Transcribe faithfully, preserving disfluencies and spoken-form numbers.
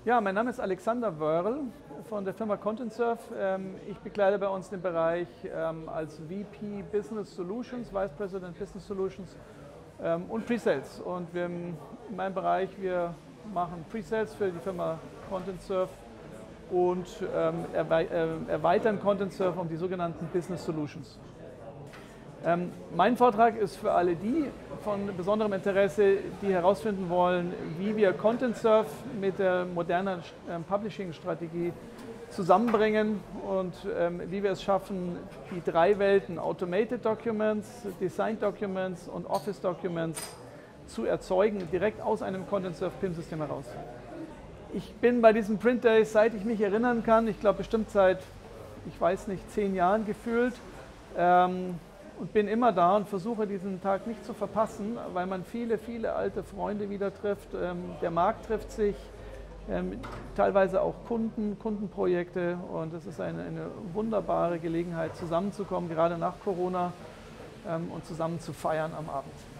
Ja, mein Name ist Alexander Wörl von der Firma ContentSurf. Ich bekleide bei uns den Bereich als V P Business Solutions, Vice President Business Solutions und Pre-Sales. Und wir in meinem Bereich, wir machen Pre-Sales für die Firma ContentSurf und erweitern ContentSurf um die sogenannten Business Solutions. Ähm, mein Vortrag ist für alle die von besonderem Interesse, die herausfinden wollen, wie wir ContentSurf mit der modernen ähm, Publishing-Strategie zusammenbringen und ähm, wie wir es schaffen, die drei Welten Automated Documents, Design Documents und Office Documents zu erzeugen, direkt aus einem ContentSurf P I M-System heraus. Ich bin bei diesem Print Day, seit ich mich erinnern kann, ich glaube bestimmt seit, ich weiß nicht, zehn Jahren gefühlt, ähm, und bin immer da und versuche diesen Tag nicht zu verpassen, weil man viele, viele alte Freunde wieder trifft. Ähm, der Markt trifft sich, ähm, teilweise auch Kunden, Kundenprojekte, und es ist eine, eine wunderbare Gelegenheit, zusammenzukommen, gerade nach Corona, ähm, und zusammen zu feiern am Abend.